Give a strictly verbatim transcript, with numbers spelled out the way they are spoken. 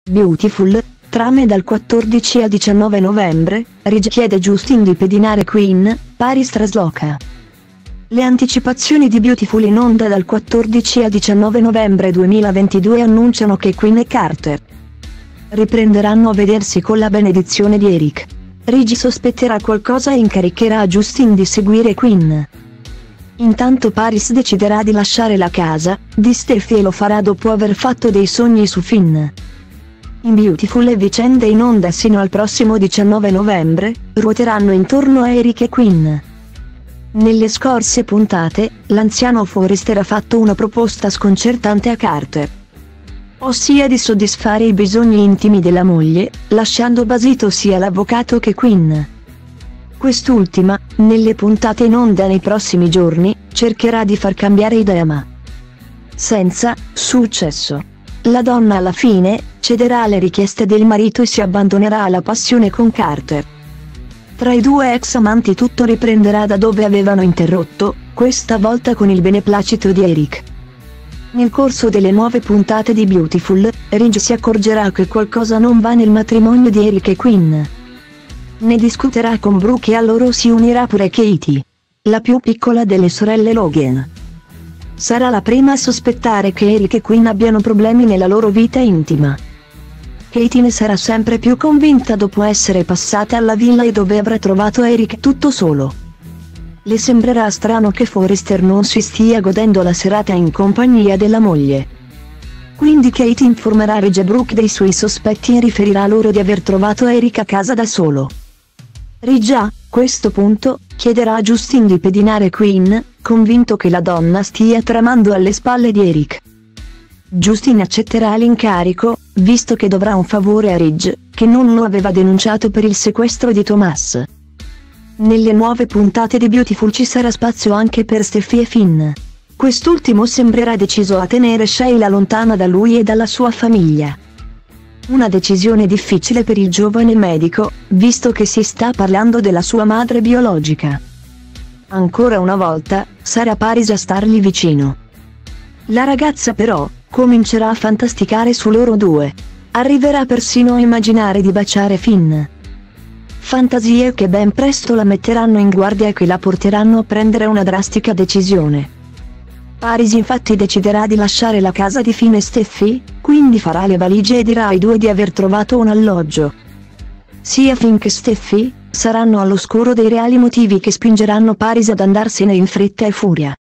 Beautiful, trame dal quattordici al diciannove novembre, Ridge chiede Justin di pedinare Queen, Paris trasloca. Le anticipazioni di Beautiful in onda dal quattordici al diciannove novembre duemilaventidue annunciano che Queen e Carter riprenderanno a vedersi con la benedizione di Eric. Ridge sospetterà qualcosa e incaricherà Justin di seguire Queen. Intanto Paris deciderà di lasciare la casa di Steffi e lo farà dopo aver fatto dei sogni su Finn. In Beautiful le vicende in onda sino al prossimo diciannove novembre ruoteranno intorno a Eric e Queen. Nelle scorse puntate, l'anziano Forrester ha fatto una proposta sconcertante a Carter, ossia di soddisfare i bisogni intimi della moglie, lasciando basito sia l'avvocato che Queen. Quest'ultima, nelle puntate in onda nei prossimi giorni, cercherà di far cambiare idea ma senza successo. La donna alla fine cederà alle richieste del marito e si abbandonerà alla passione con Carter. Tra i due ex amanti tutto riprenderà da dove avevano interrotto, questa volta con il beneplacito di Eric. Nel corso delle nuove puntate di Beautiful, Ridge si accorgerà che qualcosa non va nel matrimonio di Eric e Queen. Ne discuterà con Brooke e a loro si unirà pure Katie, la più piccola delle sorelle Logan. Sarà la prima a sospettare che Eric e Queen abbiano problemi nella loro vita intima. Katie ne sarà sempre più convinta dopo essere passata alla villa e dove avrà trovato Eric tutto solo. Le sembrerà strano che Forrester non si stia godendo la serata in compagnia della moglie. Quindi Katie informerà Ridge e Brooke dei suoi sospetti e riferirà loro di aver trovato Eric a casa da solo. Ridge a questo punto chiederà a Justin di pedinare Queen, convinto che la donna stia tramando alle spalle di Eric. Justin accetterà l'incarico, visto che dovrà un favore a Ridge, che non lo aveva denunciato per il sequestro di Thomas. Nelle nuove puntate di Beautiful ci sarà spazio anche per Steffi e Finn. Quest'ultimo sembrerà deciso a tenere Sheila lontana da lui e dalla sua famiglia. Una decisione difficile per il giovane medico, visto che si sta parlando della sua madre biologica. Ancora una volta, sarà Paris a stargli vicino. La ragazza però, comincerà a fantasticare su loro due. Arriverà persino a immaginare di baciare Finn. Fantasie che ben presto la metteranno in guardia e che la porteranno a prendere una drastica decisione. Paris infatti deciderà di lasciare la casa di Finn e Steffi, quindi farà le valigie e dirà ai due di aver trovato un alloggio. Sia Finn che Steffi saranno all'oscuro dei reali motivi che spingeranno Paris ad andarsene in fretta e furia.